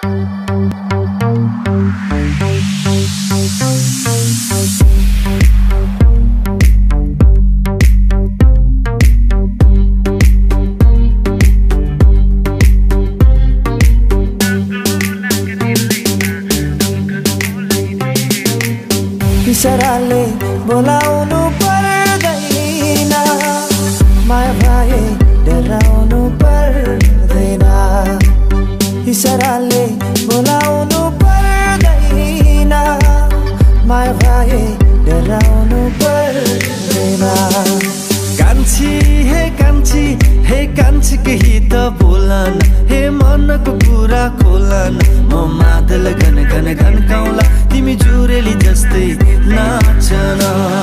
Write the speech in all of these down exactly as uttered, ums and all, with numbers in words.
इशाराले बोलाउनु पर्दैन, माया भए डराउनु पर्दैन। इशाराले बोलाउनु पर्दैन, माया भए डराउनु पर्दैन। कान्छी हे कान्छी हे कान्छी केही त बोलन, हे मनको कुरा खोलन। म मादल घन घन घन्काउला, तिमी जुरेली जस्तै नाचन।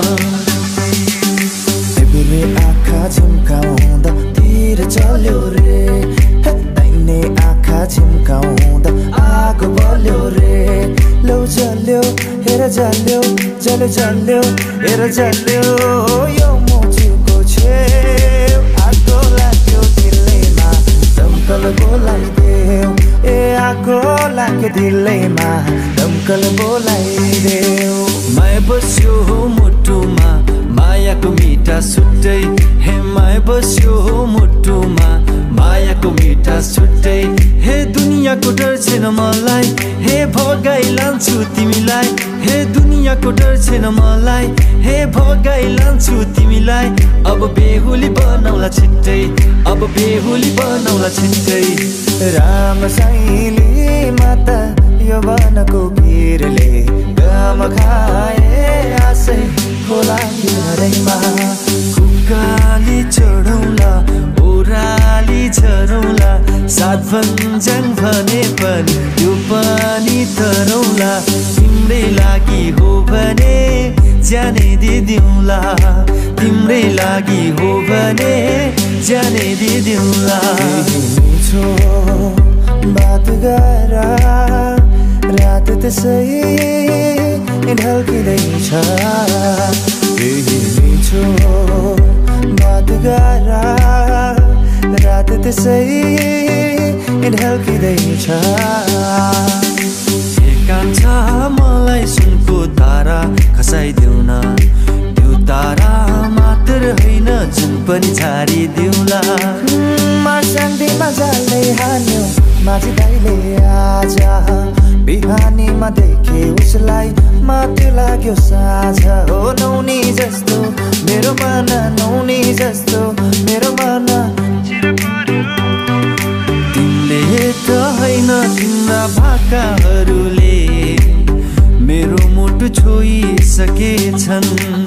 तिमीले आँखा झिम्काउँदा तिर चल्यो रे, दाहिने आँखा झिम्काउँदा आगो बल्यो रे। लौ जल्यो हेर जल्यो, जल्यो जल्यो हेर जल्यो। यो मुटुको छेउ आगो लाग्यो दिलैमा, दमकल बोलाइदेऊ। ए आगो लाग्यो दिलैमा, दमकल बोलाइदेऊ। माया बस्यो मुटुमा, मायाको मिठा छुट्टै। हे माया बस्यो मुटुमा, मायाको मिठा छुट्टै। हे दुनियाँको डर छैन मलाई, हे भगाइ लान्छु तिमीलाई। हे दुनियाँको डर छैन मलाई, हे भगाइ लान्छु तिमीलाई। अब बेहुली बनाउला छिट्टै, अब बेहुली बनाउला छिट्टै। राम साइली माता यो वनको भिरले गम खाए आसै खोला हिँडैमा। कुकाली चढौला ओराली झरौला, सात भन्ज्याङ भने पनि त्यो पनि तरौला। तिम्रै लागि हो भने जाने दिदिउँला, तिम्रै लागि हो भने जाने दिदिउँला। मिठो बात गर रात त्यसै ढल्किँदैछ, मिठो बात गर रात त्यसै ढल्किँदैछ। कान्छा मलाई सुनको तारा खसाइदेऊ न, त्यो तारा मात्र होइन जुन पनि छाडिदेऊला। शान्तिमा जालै हान्यो माझी दाइले आज, बिहानीमा देखे उसलाई माथि लाग्यो साँझ। हो नौनी जस्तो मेरो मन, नौनी जस्तो मेरो मन। तिमीले त होइन तिम्रा भाकाहरूले मेरो मुटु छोइसकेछन्।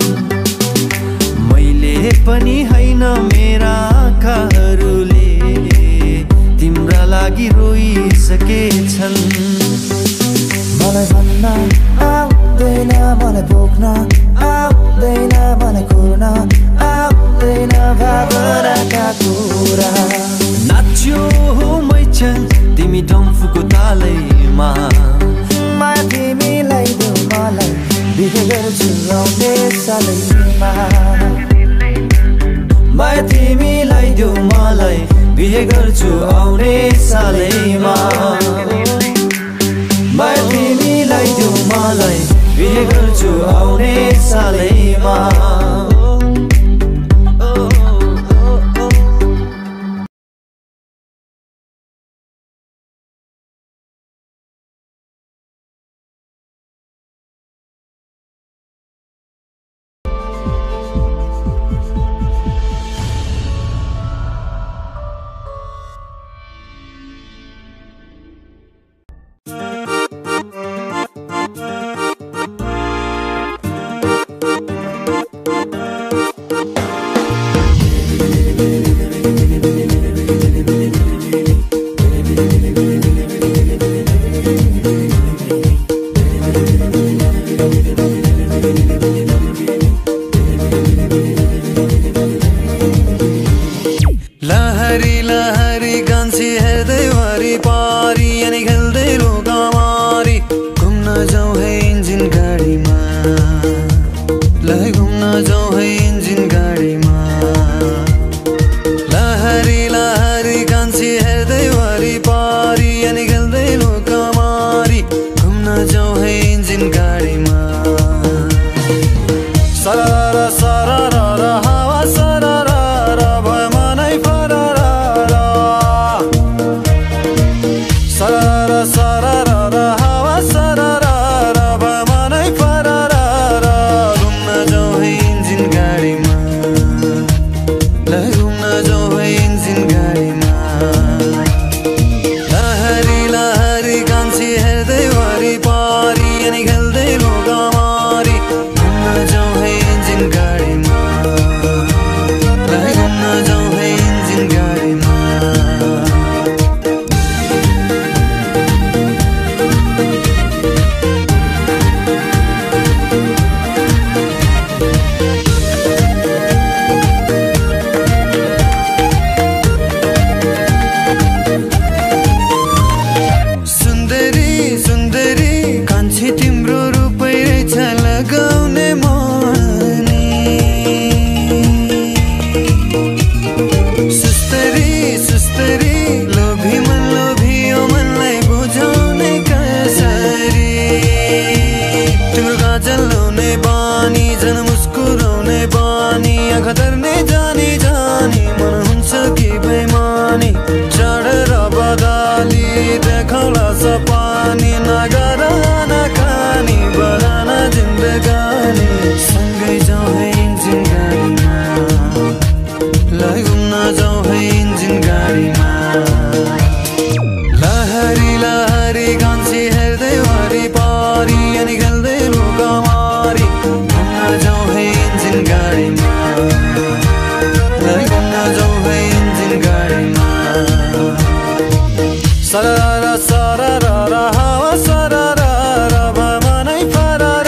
मैले पनि होइन मेरा आँखाहरूले तिम्रा लागि रोइसकेछन्। मलाई भन्न आउँदैन, मलाई बोक्न आउँदैन, मलाई कुर्न आउँदैन भावनाका कुरा। नाच्यो मैचन तिमी डम्फुको तालैमा, माया तिमीलाई देऊ मलाई बिहे गर्छु आउने सालैमा। माया तिमीलाई देऊ मलाई बिहे गर्छु आउने सालैमा। माया तिमीलाई देऊ मलाई बिहे गर्छु आउने सालैमा। लहरी लहरी कान्छी हेर्दै वरिपरि अनि खेल्दै लोकमा। सुस्तरी सुस्तरी लोभी मन लोभियो मनलाई बुझाउने कसरी तिम्रो गाजल लाउने बानी झन् मुस्कुराउने बानी आँखा तर्ने जानी जानी मन हुन्छ कि बेमानी चाड र बदाली देखाउला सपानी नगर नखानी बगाना जिन्दगानी सँगै जाउँ है इन्जिन गाडीमा लै घुम्न जाउँ है इन्जिन गाडीमा लहरी लहरी कान्छी हेर्दै वरिपरि अनि खेल्दै लुकामारी घुम्न जाउँ है इन्जिन गाडीमा लै घुम्न जाउँ है इन्जिन गाडीमा सररा सररा हावा सररा भमनै फररा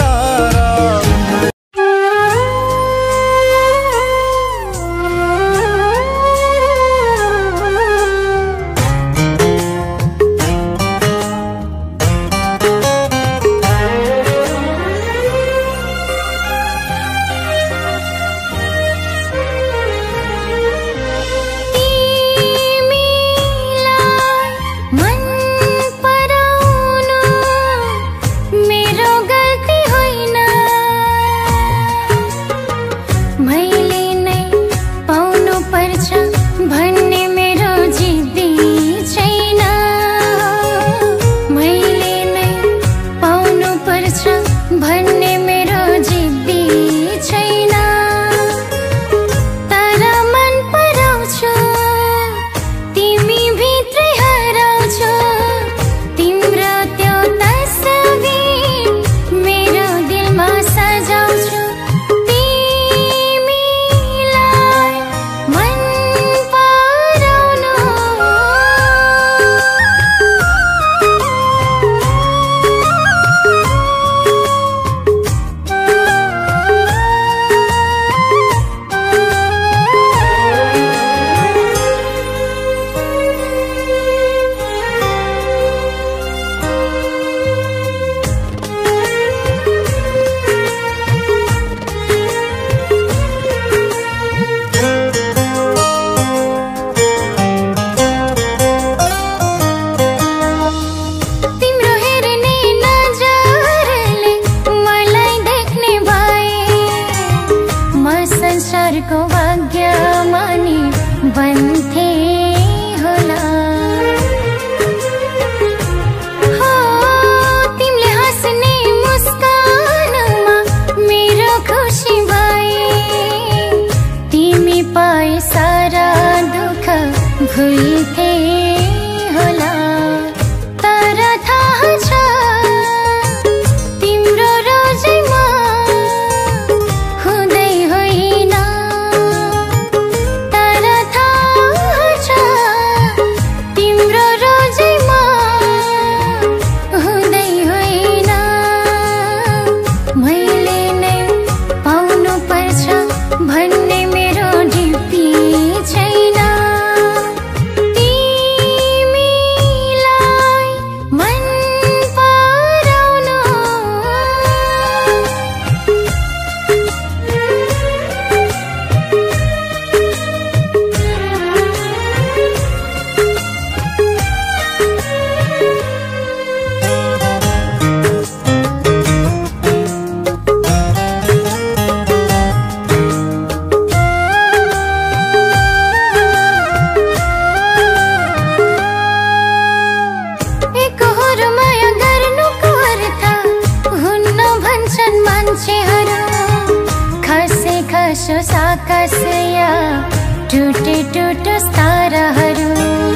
टुटे टुटे ताराहरू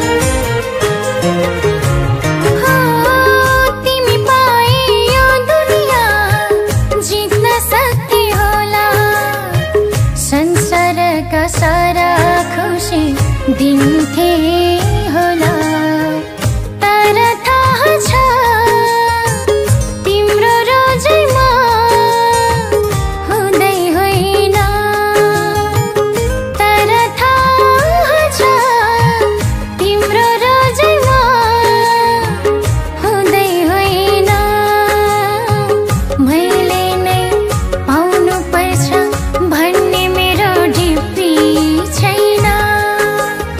तिमी पाए यो दुनिया जित्न सक्ति होला संसारका सारा खुसी दिन्थे होला तर थाहा छ तिम्रो रोजैमा हुँदै होइन तर थाहा छ तिम्रो रोजैमा हुँदै होइन मैले नै पाउनु पर्छ भन्ने मेरो ढिप्पी छैन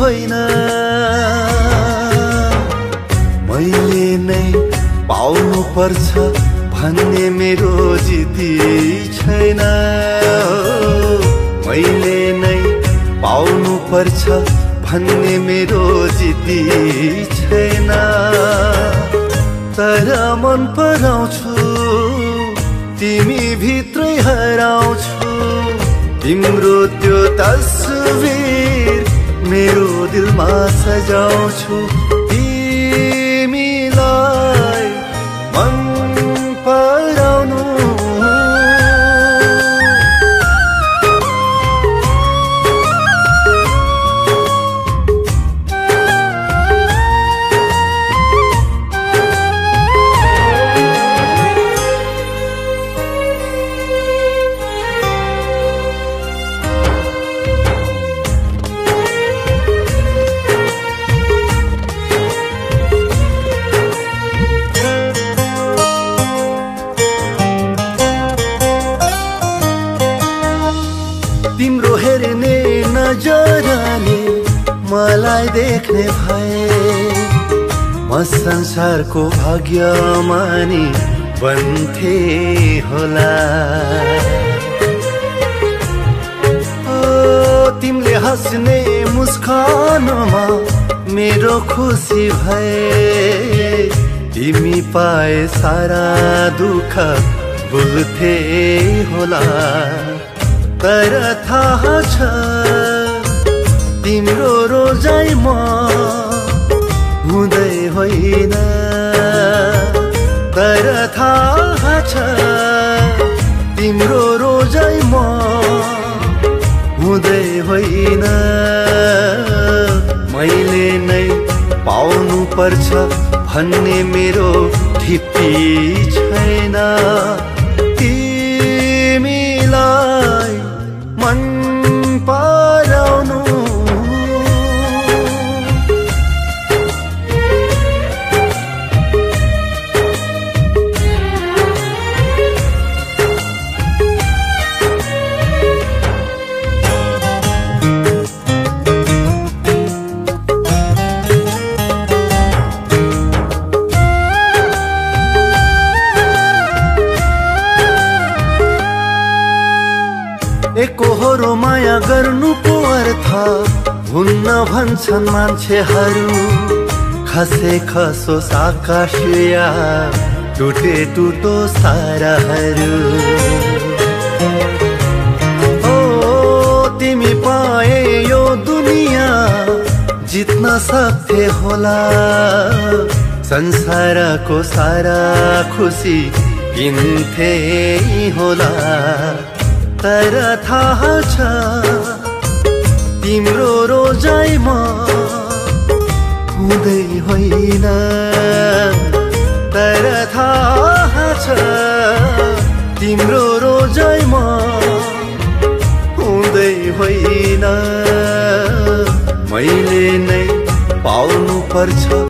होइन मैले नै पाउनु पर्छ भन्ने मेरो जिद्दी छैन मैले नै पाउनु पर्छ भन्ने मेरो जिद्दी छैन तर मन पराउँछु तिमी भित्रै हराउँछु तिम्रो त्यो तस्बिर मेरो दिलमा सजाउँछु तिमीलाई मन पराउनु तिम्रो हेर्ने नजरले मलाई देख्ने भए म संसारको भाग्यमानी बन्थे होला ओ तिमीले हस्ने मुस्कानमा मेरो खुसी भए तिमी पाए सारा दुःख भुल्थे होला तर थाहा छ तिम्रो रोजाइमा हुँदै होइन तर थाहा छ तिम्रो रोजाइमा हुँदै होइन मैले नै पाउनु पर्छ भन्ने मेरो ठिप्पी छैन तिमीलाई मन पराउनु एकहोरो माया गर्नुको अर्थ हुन्न भन्छन् मान्छेहरू खसे खसोस आकाशिया टुटे टुटो साराहरू ओ तिमी पाए यो दुनिया जित्न सक्थे होला संसारको सारा खुसी किन्थे होला तर थाहा छ तिम्रो रोजाइमा हुँदै होइन तर थाहा छ तिम्रो रोजाइमा हुँदै होइन मैले नै पाउनु पर्छ